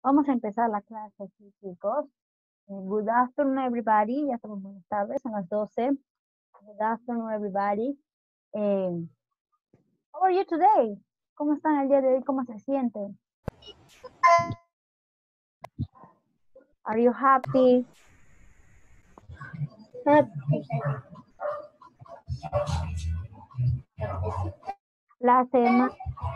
Vamos a empezar la clase aquí, chicos. Good afternoon, everybody. Ya estamos buenas tardes, son las 12. Good afternoon, everybody. How are you today? ¿Cómo están el día de hoy? ¿Cómo se sienten? Are you happy? La semana.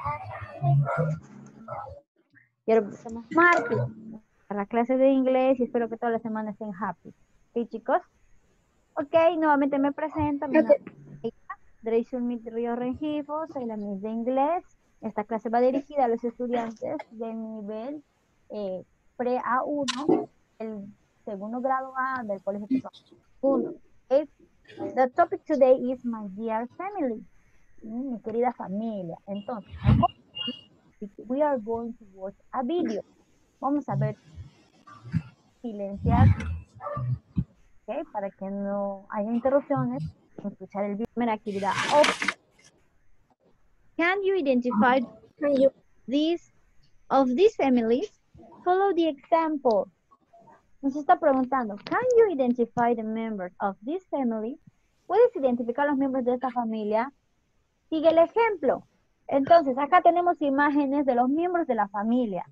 Quiero que empecemos martes para la clase de inglés y espero que toda la semana estén happy. ¿Sí, chicos? Ok, nuevamente me presento. Mi nombre es Dreisumit Río Rengifo, soy la Miss de inglés. Esta clase va dirigida a los estudiantes del nivel pre-A1, el segundo grado A del Colegio Tecnológico 1. Okay? The topic today is my dear family, mi querida familia. Entonces, we are going to watch a video. Vamos a ver silenciar, ¿okay? Para que no haya interrupciones, escuchar el video. Primera actividad. Can you identify these families? Follow the example. Nos está preguntando, can you identify the members of this family? ¿Puedes identificar los miembros de esta familia? Sigue el ejemplo. Entonces, acá tenemos imágenes de los miembros de la familia.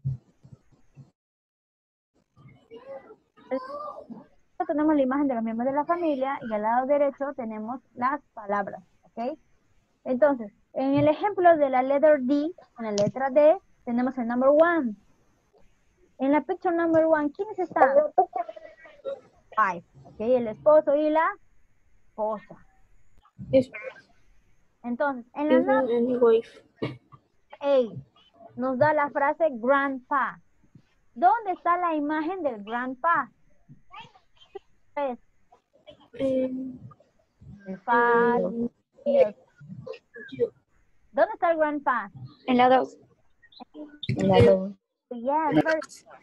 Tenemos la imagen de los miembros de la familia y al lado derecho tenemos las palabras, ¿ok? Entonces, en el ejemplo de la letter D, en la letra D, tenemos el number 1. En la picture number 1, ¿quiénes están? 5, ¿ok? El esposo y la esposa. Entonces, en la number 8, nos da la frase grandpa. ¿Dónde está la imagen del grandpa? Pues, el father. ¿Dónde está el grandpa? En la 2. En la 2. Yes, very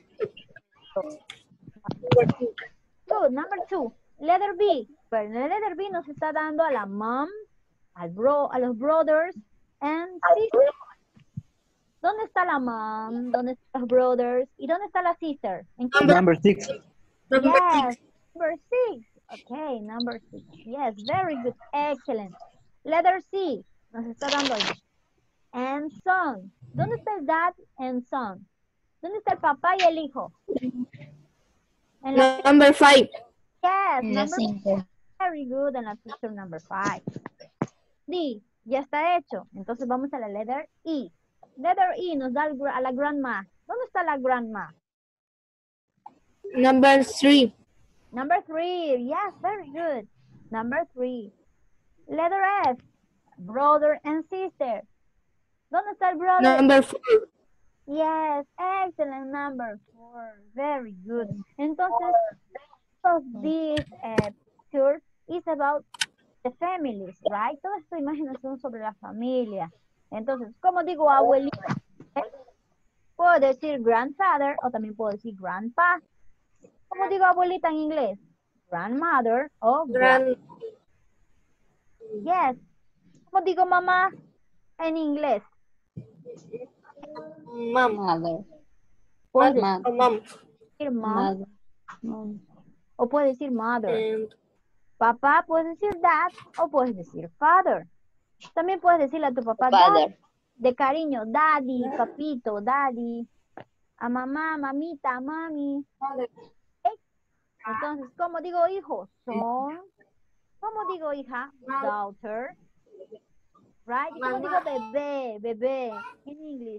good. Number 2, letter B. Pero en la letter B nos está dando a la mom, a los brothers and sisters. ¿Dónde está la mom? ¿Dónde están los brothers? ¿Y dónde está la sister? Number 6. Yes, number 6. Okay, number 6. Yes, very good. Excellent. Letter C. Nos está dando ahí. And son. ¿Dónde está el dad and son? ¿Dónde está el papá y el hijo? En la Number 5. Yes, En la number 5. very good. En la picture number 5. D. Ya está hecho. Entonces vamos a la letter E. Letter E nos da a la grandma. ¿Dónde está la grandma? Number 3. Number 3. Yes, very good. Number 3. Letter F. Brother and sister. ¿Dónde está el brother? Number 4. Yes, excellent. Number 4. Very good. Entonces, this picture is about the families, right? Todas estas imágenes son sobre la familia. Entonces, como digo abuelita, puedo decir grandfather o también puedo decir grandpa. ¿Cómo digo abuelita en inglés? Grandmother o Yes. ¿Cómo digo mamá en inglés? Mother. Puedes Mom. decir mom o puedes decir mother. Papá puedes decir dad o puedes decir father. También puedes decirle a tu papá dad, de cariño, daddy, papito, daddy. A mamá, mamita, mami. ¿Okay? Entonces, ¿cómo digo hijo? Son. ¿Cómo digo hija? Daughter. Right? ¿Cómo digo bebé? Bebé en English.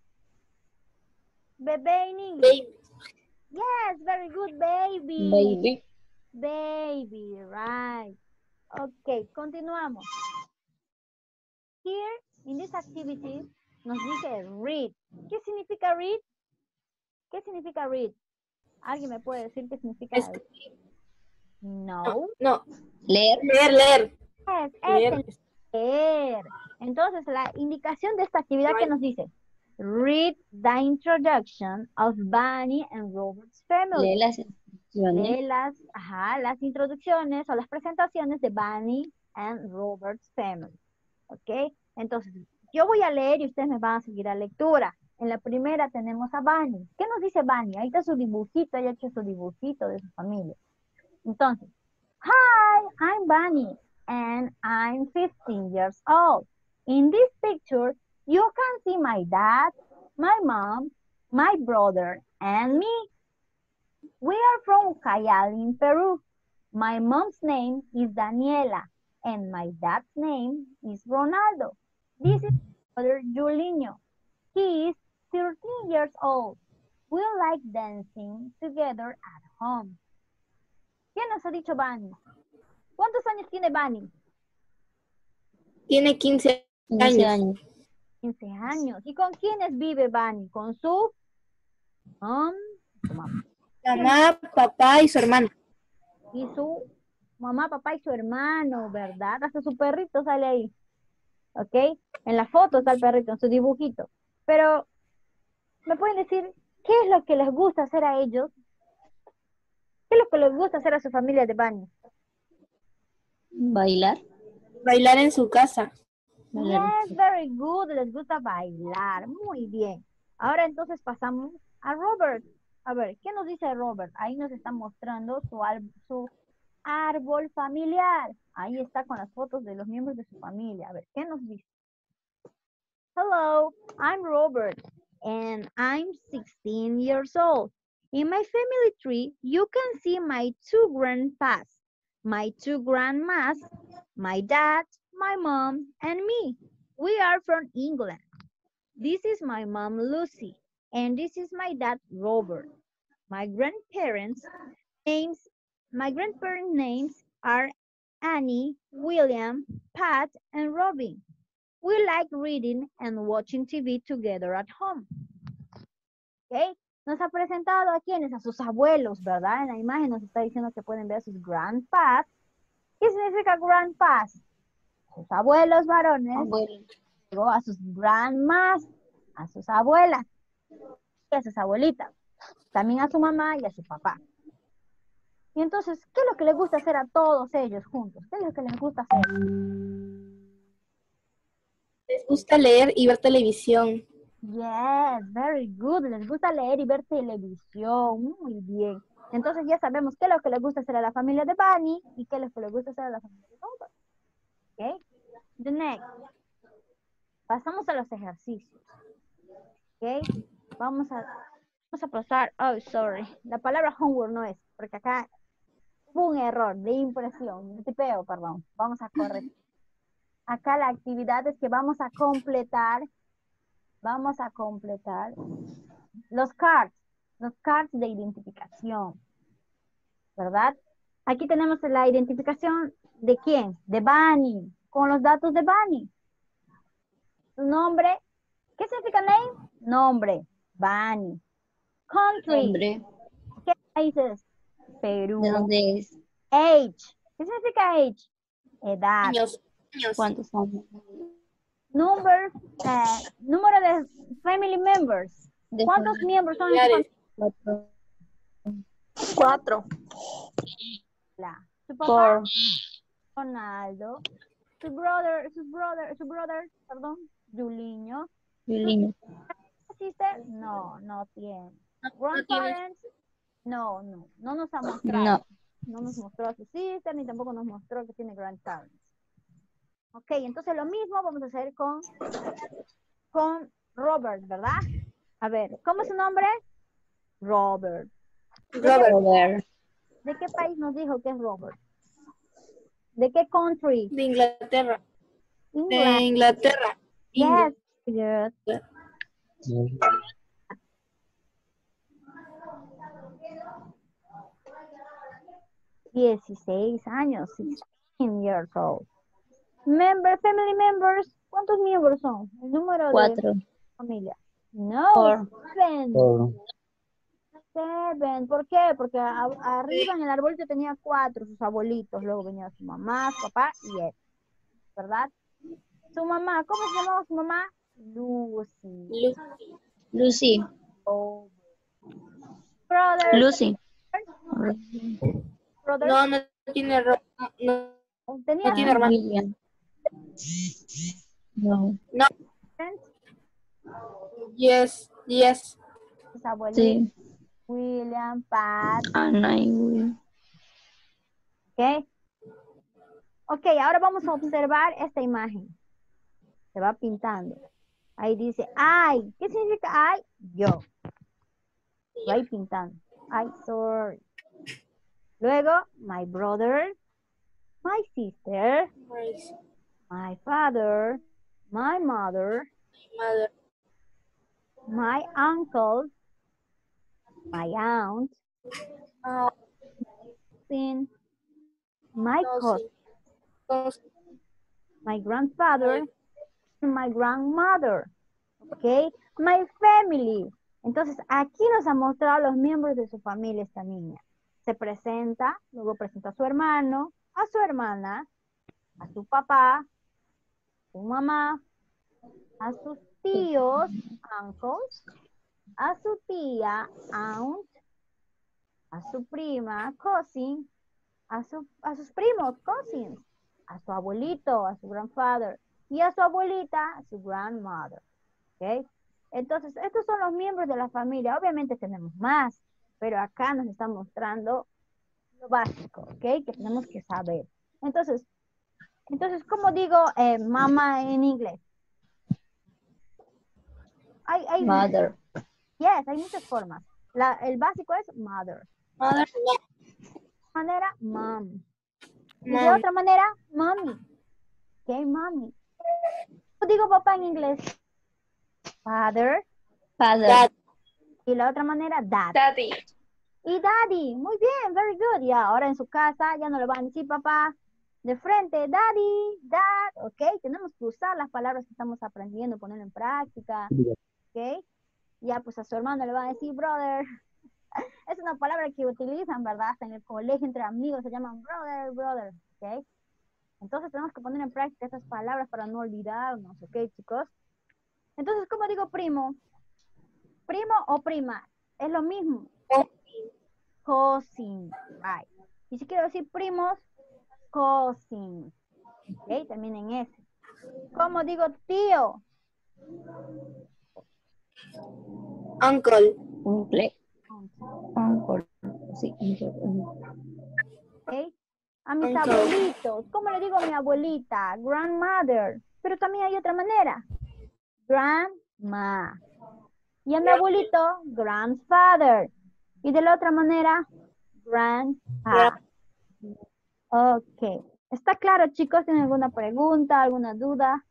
Bebé en English. Yes, very good, baby. Baby, right. Ok, continuamos. Here, in this activity, nos dice read. ¿Qué significa read? ¿Qué significa read? ¿Alguien me puede decir qué significa read? No. No. Yes, Leer. leer. Entonces, la indicación de esta actividad que nos dice, read the introduction of Bunny and Robert's family. Lee las instrucciones. Lee las introducciones o las presentaciones de Bunny and Robert's family. ¿Ok? Entonces, yo voy a leer y ustedes me van a seguir la lectura. En la primera tenemos a Bunny. ¿Qué nos dice Bunny? Ahí está su dibujito, ella ha hecho su dibujito de su familia. Entonces, hi, I'm Bunny, and I'm 15 years old. In this picture, you can see my dad, my mom, my brother, and me. We are from Cayali, Peru. My mom's name is Daniela, and my dad's name is Ronaldo. This is my brother Julinho. He is 13 years old. We like dancing together at home. ¿Quién nos ha dicho Bunny? ¿Cuántos años tiene Bunny? Tiene 15 años. 15 años. ¿Y con quiénes vive Bunny? Con su mamá. Mamá, papá y su hermano. Y su mamá, papá y su hermano, ¿verdad? Hasta su perrito sale ahí. ¿Ok? En la foto está el perrito, en su dibujito. Pero, ¿me pueden decir qué es lo que les gusta hacer a ellos? ¿Qué es lo que les gusta hacer a su familia de Bunny? Bailar. Bailar en su casa. Yes, very good. Les gusta bailar. Muy bien. Ahora entonces pasamos a Robert. A ver, ¿qué nos dice Robert? Ahí nos está mostrando su árbol familiar. Ahí está con las fotos de los miembros de su familia. A ver, ¿qué nos dice? Hello, I'm Robert, and I'm 16 years old. In my family tree, you can see my 2 grandpas, my 2 grandmas, my dad, my mom, and me. We are from England. This is my mom, Lucy, and this is my dad, Robert. My grandparents' names are Annie, William, Pat, and Robin. We like reading and watching TV together at home. ¿Ok? Nos ha presentado a quienes, a sus abuelos, ¿verdad? En la imagen nos está diciendo que pueden ver a sus grandpas. ¿Qué significa grandpas? Sus abuelos varones. Luego a sus grandmas, a sus abuelas y a sus abuelitas. También a su mamá y a su papá. Y entonces, ¿qué es lo que les gusta hacer a todos ellos juntos? ¿Qué es lo que les gusta hacer? Les gusta leer y ver televisión. Yes, very good. Les gusta leer y ver televisión. Muy bien. Entonces ya sabemos qué es lo que les gusta hacer a la familia de Bunny y qué es lo que les gusta hacer a la familia de Robert. ¿Ok? The next. Pasamos a los ejercicios. ¿Ok? Vamos a pasar. Oh, sorry. La palabra homework no es, porque acá hubo un error de impresión, de tipeo, perdón. Vamos a corregir. Acá la actividad es que vamos a completar los cards de identificación, ¿verdad? Aquí tenemos la identificación de quién, de Bunny, con los datos de Bunny. Su nombre, ¿qué significa name? Nombre, Bunny. Country. Nombre. ¿Qué países? Perú. ¿De dónde es? Age. ¿Qué significa age? Edad. Años. ¿Cuántos años? Numbers, número de family members. ¿Cuántos miembros son en su familia? 4. Su papá, Ronaldo. Su brother, perdón, Julinho. ¿Sister? No tiene. Grandparents? No nos ha mostrado. No nos mostró a su sister, ni tampoco nos mostró que tiene grandparents. Ok, entonces lo mismo vamos a hacer con Robert, ¿verdad? A ver, ¿cómo es su nombre? Robert. Robert. ¿De qué país nos dijo que es Robert? ¿De qué country? De Inglaterra. England. De Inglaterra. Yes, good. 16 años, 16 years old. Family members, ¿cuántos miembros son? El número 4. de familia. No, 7. 7. ¿Por qué? Porque arriba en el arbolito tenía 4, sus abuelitos. Luego venía su mamá, su papá y él. ¿Verdad? Su mamá, ¿cómo se llamaba su mamá? Lucy. Oh. Brother. Lucy. Brother. No tiene hermano. ¿Tenía tiene hermano. William? No. Yes. Yes. Sus abuelitos. Sí. William, Pat. Ana y Will. ¿Ok? Ok, ahora vamos a observar esta imagen. Se va pintando. Ahí dice, I. ¿Qué significa I? Yo. Va ahí pintando. I saw. Luego, my brother, my sister, my father, my mother, Mother. my uncle, my aunt, cousin, my cousin, my grandfather, my grandmother, ¿ok? My family. Entonces, aquí nos ha mostrado los miembros de su familia esta niña. Se presenta, luego presenta a su hermano, a su hermana, a su papá, a su mamá, a sus tíos, uncles, a su tía, aunt, a su prima, cousin, a sus primos, cousins, a su abuelito, a su grandfather, y a su abuelita, a su grandmother. ¿Ok? Entonces, estos son los miembros de la familia. Obviamente tenemos más, pero acá nos está mostrando lo básico, ¿ok? Que tenemos que saber. Entonces ¿cómo digo mamá en inglés? Hay Mother. Yes, hay muchas formas. El básico es mother. Mother. De manera, mom. Y de otra manera, mommy. ¿Ok? Mommy. ¿Cómo digo papá en inglés? Father. Father. Dad. Y la otra manera, dad. Daddy. Y daddy. Muy bien, very good. Y ahora en su casa ya no le van a decir papá de frente, daddy, dad. ¿Ok? Tenemos que usar las palabras que estamos aprendiendo, ponerlo en práctica. ¿Ok? Ya pues a su hermano le van a decir brother. Es una palabra que utilizan, ¿verdad? Hasta en el colegio entre amigos se llaman brother, brother. ¿Ok? Entonces tenemos que poner en práctica esas palabras para no olvidarnos. ¿Ok, chicos? Entonces, ¿cómo digo primo? ¿Primo o prima? Es lo mismo. Cousin. Right. Y si quiero decir primos, cousins. ¿Ok? También en ese. ¿Cómo digo tío? Uncle. Uncle. Uncle. Sí, ¿Ok? A mis Uncle. abuelitos. ¿Cómo le digo a mi abuelita? Grandmother. Pero también hay otra manera. Grandma. Y a mi abuelito, grandfather. Y de la otra manera, grandpa. Ok. ¿Está claro, chicos? ¿Tienen alguna pregunta, alguna duda?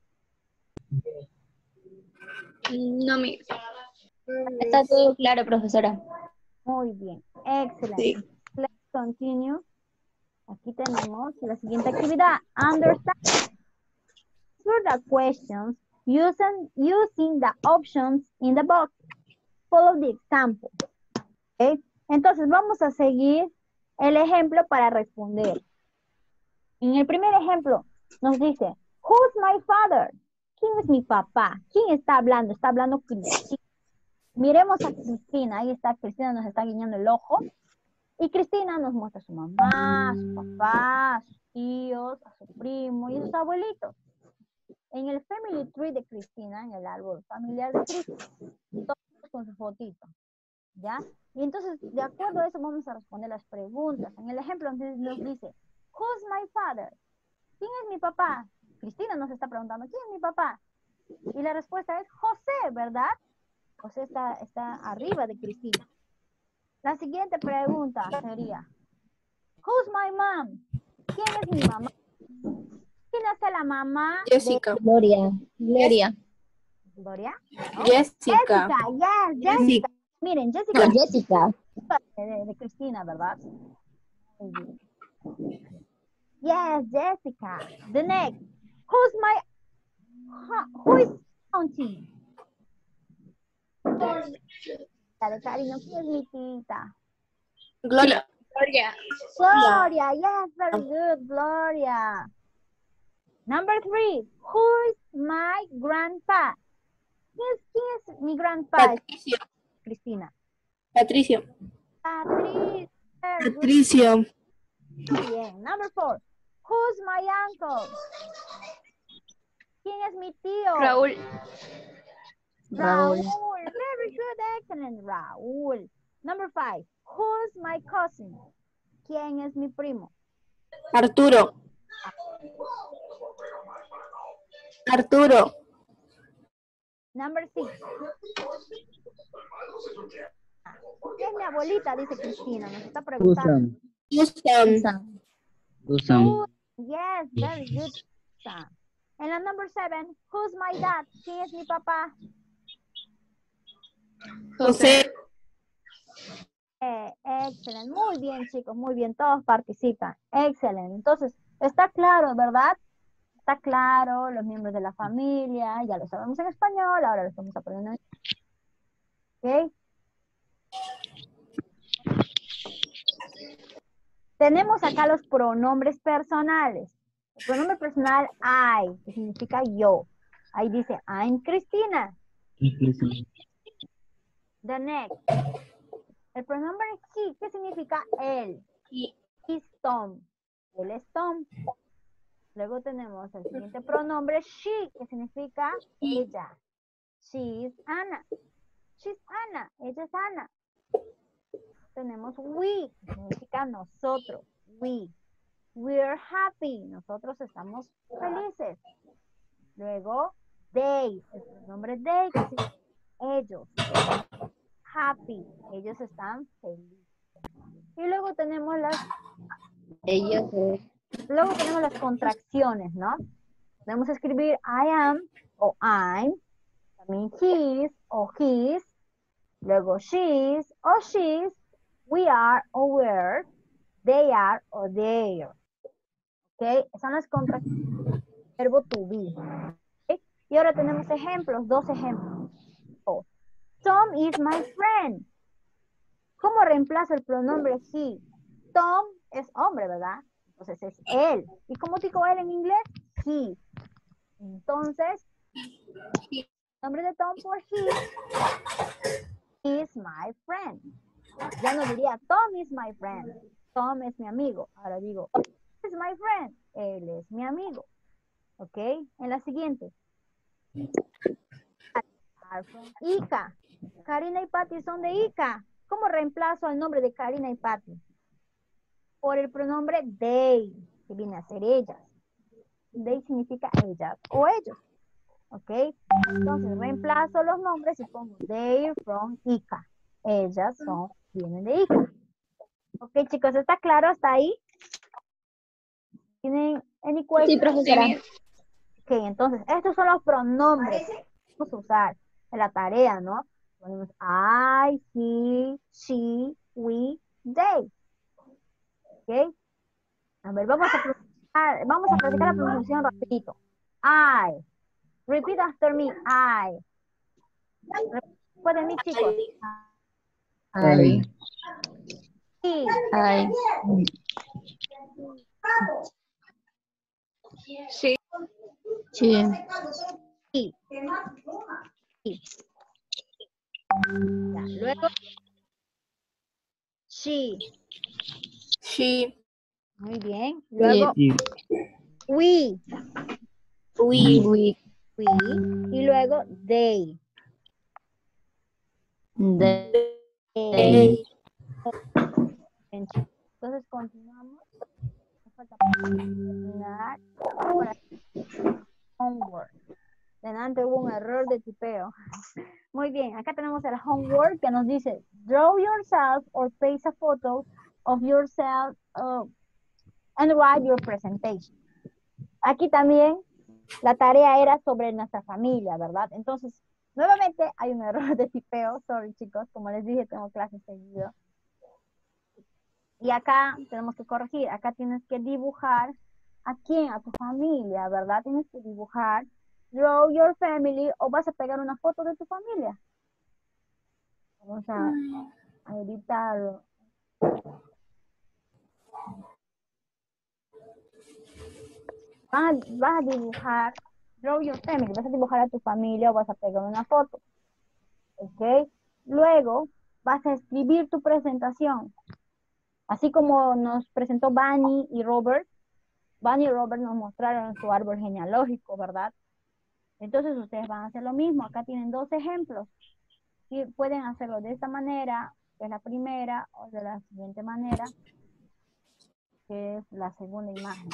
No, está todo claro, profesora. Muy bien. Excelente. Sí. Let's continue. Aquí tenemos la siguiente actividad. Understand. Answer the questions using the options in the box. Follow the example. Okay. Entonces vamos a seguir el ejemplo para responder. En el primer ejemplo nos dice, who's my father? ¿Quién es mi papá? ¿Quién está hablando? Está hablando Cristina. Miremos a Cristina. Ahí está Cristina, nos está guiñando el ojo. Y Cristina nos muestra a su mamá, a su papá, a sus tíos, a su primo y a sus abuelitos. En el family tree de Cristina, en el árbol familiar de Cristina, todos con su fotito, ¿ya? Y entonces, de acuerdo a eso, vamos a responder las preguntas. En el ejemplo nos dice, who's my father? ¿Quién es mi papá? Cristina nos está preguntando, ¿quién es mi papá? Y la respuesta es José, ¿verdad? José está arriba de Cristina. La siguiente pregunta sería, who's my mom? ¿Quién es mi mamá? ¿Quién es la mamá? Jessica. Gloria. Gloria. ¿Gloria? ¿No? Jessica. Yes, Jessica. Miren, Jessica. No, Jessica. De Cristina, ¿verdad? Yes, Jessica. The next. Who is auntie? La de cariño, ¿quién es mi tita? Gloria. Gloria, yes, very good, Gloria. Number 3, who is my grandpa? ¿Quién es mi grandpa? Patricio. Cristina. Patricio. Patricio. Muy bien. Number 4, who's my uncle? ¿Quién es mi tío? Raúl. Raúl. Raúl. Very good, excellent, Raúl. Number 5. Who's my cousin? ¿Quién es mi primo? Arturo. Arturo. Number 6. Es mi abuelita, dice Cristina. Nos está preguntando. Susan. Susan. Susan. Yes, very good. Susan. En la number 7. Who's my dad? ¿Quién es mi papá? José. Excelente. Muy bien, chicos. Muy bien. Todos participan. Excelente. Entonces, está claro, ¿verdad? Está claro, los miembros de la familia, ya lo sabemos en español, ahora lo estamos aprendiendo en... ¿Ok? Tenemos acá los pronombres personales. El pronombre personal I, que significa yo. Ahí dice, I'm Cristina. The next. El pronombre he, ¿qué significa él? He's Tom. Él es Tom. Luego tenemos el siguiente pronombre she, que significa ella. She's Ana. She's Ana. Ella es Ana. Tenemos we, que significa nosotros. We're happy. Nosotros estamos felices. Luego, they, el pronombre they, que significa ellos. Happy. Ellos están felices. Y luego tenemos luego tenemos las contracciones, ¿no? Podemos escribir I am o I'm, también he's o his, luego she's o she's, we are o we're, they are o they're. ¿Ok? Son las contracciones del verbo to be. ¿Okay? Y ahora tenemos ejemplos, 2 ejemplos. Tom is my friend. ¿Cómo reemplazo el pronombre he? Tom es hombre, ¿verdad? Entonces es él. ¿Y cómo digo él en inglés? He. Entonces, el nombre de Tom por he is my friend. Ya no diría Tom is my friend. Tom es mi amigo. Ahora digo, he is my friend. Él es mi amigo. ¿Ok? En la siguiente. Ica. Karina y Patty son de Ica. ¿Cómo reemplazo el nombre de Karina y Patty? Por el pronombre they, que viene a ser ellas. They significa ellas o ellos. ¿Ok? Entonces reemplazo los nombres y pongo they from Ica. Ellas vienen de Ica. ¿Ok, chicos? ¿Está claro hasta ahí? ¿Tienen any questions? Sí, profesora. Ok, entonces estos son los pronombres que vamos a usar en la tarea, ¿no? Ponemos I, he, she, we, they. ¿Ok? A ver, vamos a practicar la pronunciación rapidito. I. Repeat after me. I. Recuerden mí, chicos. I. He. I. Sí. Sí. He. He. Ya, luego. She. She. Muy bien. Luego. Sí. We. We. Y luego they. They. Entonces continuamos. Nos falta terminar. Ahora, homework. Delante hubo un error de tipeo. Muy bien, acá tenemos el homework que nos dice draw yourself or paste a photo of yourself and write your presentation. Aquí también la tarea era sobre nuestra familia, ¿verdad? Entonces, nuevamente hay un error de tipeo. Sorry, chicos, como les dije, tengo clases seguido. Y acá tenemos que corregir. Acá tienes que dibujar a quién, a tu familia, ¿verdad? Tienes que dibujar draw your family o vas a pegar una foto de tu familia. Vamos a editarlo. Vas a dibujar, draw your family, vas a dibujar a tu familia o vas a pegar una foto. ¿Ok? Luego vas a escribir tu presentación. Así como nos presentó Bunny y Robert. Bunny y Robert nos mostraron su árbol genealógico, ¿verdad? Entonces ustedes van a hacer lo mismo. Acá tienen 2 ejemplos. Y pueden hacerlo de esta manera, que es la primera, o de la siguiente manera, que es la segunda imagen.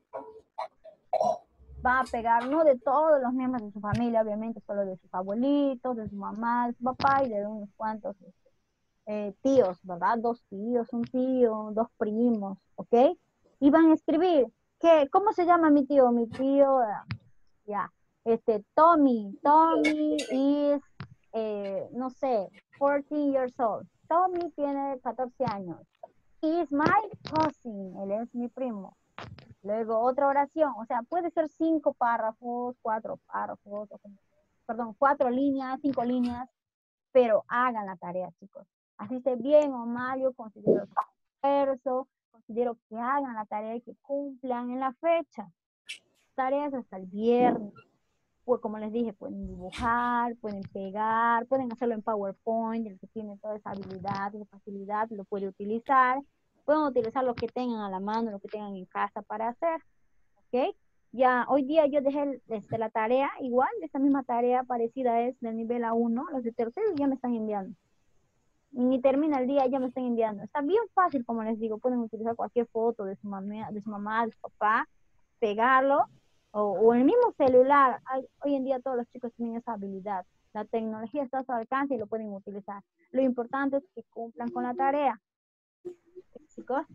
Va a pegar no de todos los miembros de su familia, obviamente, solo de sus abuelitos, de su mamá, de su papá y de unos cuantos tíos, ¿verdad? 2 tíos, un tío, 2 primos, ¿ok? Y van a escribir, ¿cómo se llama mi tío? Mi tío, ya, Tommy is, no sé, 14 years old. Tommy tiene 14 años. He is my cousin, él es mi primo. Luego otra oración, o sea, puede ser 5 párrafos, 4 párrafos, perdón, 4 líneas, 5 líneas, pero hagan la tarea, chicos. Así esté bien o mal, yo considero esfuerzo, considero que hagan la tarea y que cumplan en la fecha. Tareas hasta el viernes. Pues como les dije, pueden dibujar, pueden pegar, pueden hacerlo en PowerPoint, el que tiene toda esa habilidad, esa facilidad, lo puede utilizar. Pueden utilizar lo que tengan a la mano, lo que tengan en casa para hacer, ¿ok? Ya hoy día yo dejé la tarea, igual, esta misma tarea parecida es del nivel A1, los de tercero ya me están enviando. Ni termina el día, ya me están enviando. Está bien fácil, como les digo, pueden utilizar cualquier foto de su mamá, de su papá, pegarlo, o el mismo celular. Hoy en día todos los chicos tienen esa habilidad. La tecnología está a su alcance y lo pueden utilizar. Lo importante es que cumplan con la tarea. Chicos,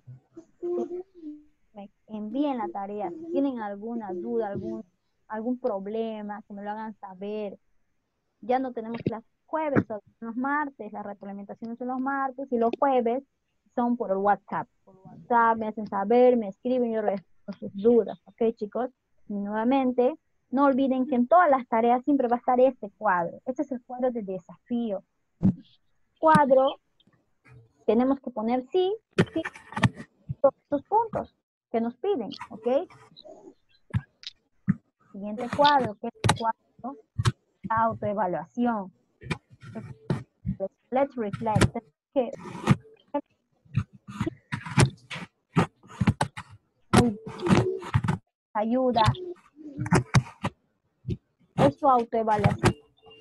me envíen la tarea. Si tienen alguna duda, algún problema, que me lo hagan saber. Ya no tenemos clases jueves, son los martes, las retroalimentaciones son los martes y los jueves son por WhatsApp. Por WhatsApp me hacen saber, me escriben, yo respondo sus dudas, ¿ok, chicos? Y nuevamente, no olviden que en todas las tareas siempre va a estar este cuadro. Este es el cuadro de desafío. Cuadro, tenemos que poner sí, todos estos puntos que nos piden, ¿ok? Siguiente cuadro, que es el cuadro autoevaluación. Let's reflect. Que ayuda es su autoevaluación.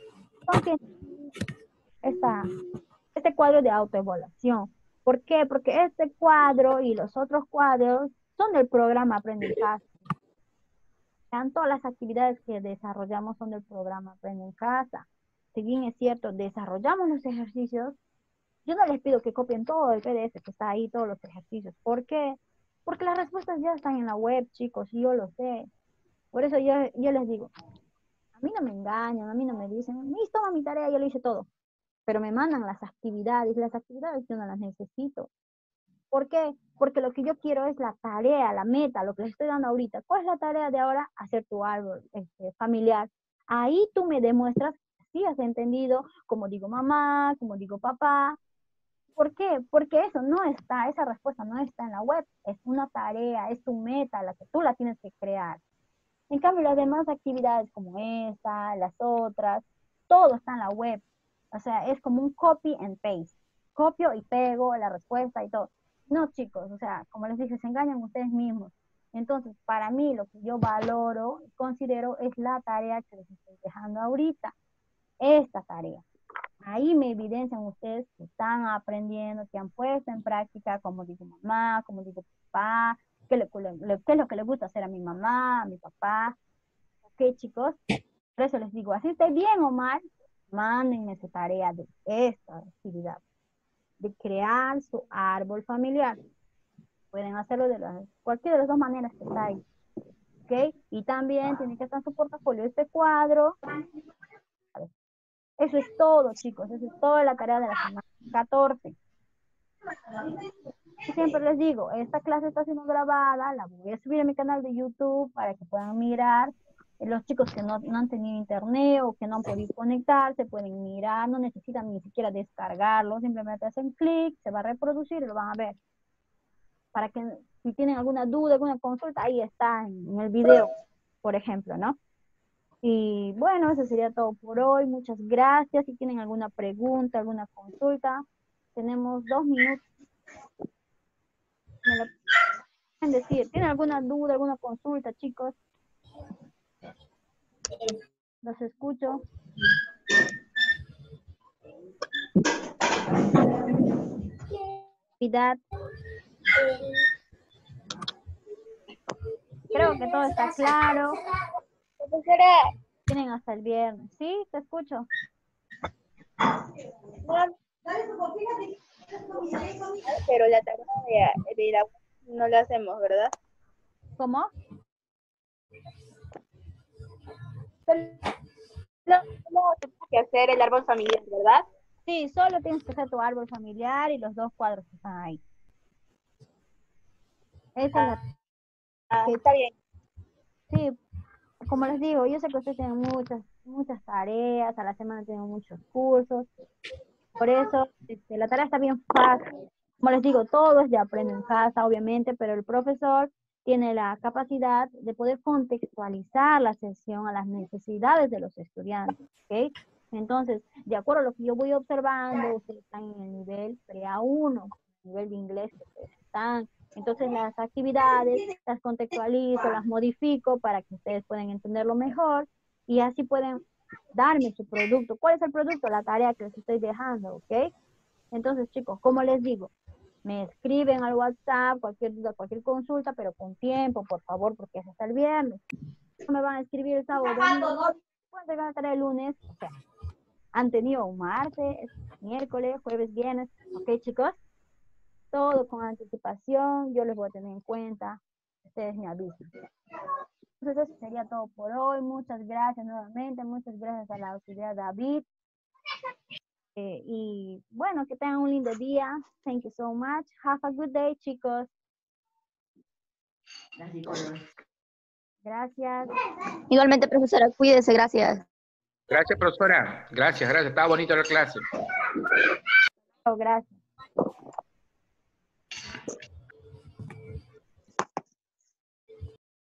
Este cuadro de autoevaluación. ¿Por qué? Porque este cuadro y los otros cuadros son del programa Aprende en Casa. Todas las actividades que desarrollamos son del programa Aprende en Casa. Si bien es cierto, desarrollamos los ejercicios, yo no les pido que copien todo el PDF que está ahí, todos los ejercicios. ¿Por qué? Porque las respuestas ya están en la web, chicos, y yo lo sé. Por eso yo les digo, a mí no me engañan, a mí no me dicen, toma mi tarea, yo lo hice todo. Pero me mandan las actividades yo no las necesito. ¿Por qué? Porque lo que yo quiero es la tarea, la meta, lo que les estoy dando ahorita. ¿Cuál es la tarea de ahora? Hacer tu árbol familiar. Ahí tú me demuestras que sí has entendido, como digo mamá, como digo papá. ¿Por qué? Porque eso no está, esa respuesta no está en la web. Es una tarea, es tu meta, la que tú la tienes que crear. En cambio, las demás actividades como esta, las otras, todo está en la web. O sea, es como un copy and paste. Copio y pego la respuesta y todo. No, chicos, o sea, como les dije, se engañan ustedes mismos. Entonces, para mí, lo que yo valoro y considero es la tarea que les estoy dejando ahorita. Esta tarea. Ahí me evidencian ustedes que están aprendiendo, que han puesto en práctica, como digo mamá, como digo papá, qué es lo que le gusta hacer a mi mamá, a mi papá. Ok, chicos, por eso les digo, así esté bien o mal, mándenme su tarea de esta actividad, de crear su árbol familiar. Pueden hacerlo de cualquiera de las 2 maneras que está ahí. ¿Ok? Y también tiene que estar en su portafolio este cuadro. Eso es todo, chicos. Eso es toda la tarea de la semana 14. Siempre les digo, esta clase está siendo grabada, la voy a subir a mi canal de YouTube para que puedan mirar. Los chicos que no han tenido internet o que no han podido conectarse pueden mirar, no necesitan ni siquiera descargarlo, simplemente hacen clic, se va a reproducir y lo van a ver. Para que si tienen alguna duda, alguna consulta, ahí está en el video, por ejemplo, ¿no? Y bueno, eso sería todo por hoy. Muchas gracias. Si tienen alguna pregunta, alguna consulta, tenemos 2 minutos. Me lo pueden decir. ¿Tienen alguna duda, alguna consulta, chicos? Los escucho. Actividad. Creo que todo está claro. Tienen hasta el viernes. ¿Sí? Te escucho. Pero la tarea de la no la hacemos, ¿verdad? ¿Cómo? No, tenemos que hacer el árbol familiar, ¿verdad? Sí, solo tienes que hacer tu árbol familiar y los 2 cuadros que están ahí. Esa es la... Está bien. Sí, como les digo, yo sé que ustedes tienen muchas tareas, a la semana tienen muchos cursos. Por eso, la tarea está bien fácil. Como les digo, todo es de aprender en casa, obviamente, pero el profesor tiene la capacidad de poder contextualizar la sesión a las necesidades de los estudiantes, ¿ok? Entonces, de acuerdo a lo que yo voy observando, ustedes están en el nivel PREA1, nivel de inglés que ustedes están. Entonces, las actividades las contextualizo, las modifico para que ustedes puedan entenderlo mejor y así pueden darme su producto. ¿Cuál es el producto? La tarea que les estoy dejando, ¿ok? Entonces, chicos, como les digo, me escriben al WhatsApp, cualquier duda, cualquier consulta, pero con tiempo, por favor, porque es hasta el viernes. No me van a escribir el sábado, domingo, pueden llegar a estar el lunes, o sea, han tenido un martes, miércoles, jueves, viernes, ¿ok, chicos? Todo con anticipación, yo les voy a tener en cuenta, ustedes me avisan. Entonces, eso sería todo por hoy. Muchas gracias nuevamente, muchas gracias a la autoridad David. Y bueno, que tengan un lindo día. Thank you so much. Have a good day, chicos. Gracias. Igualmente, profesora, cuídese, gracias. Gracias, profesora. Gracias. Estaba bonita la clase. Oh, gracias.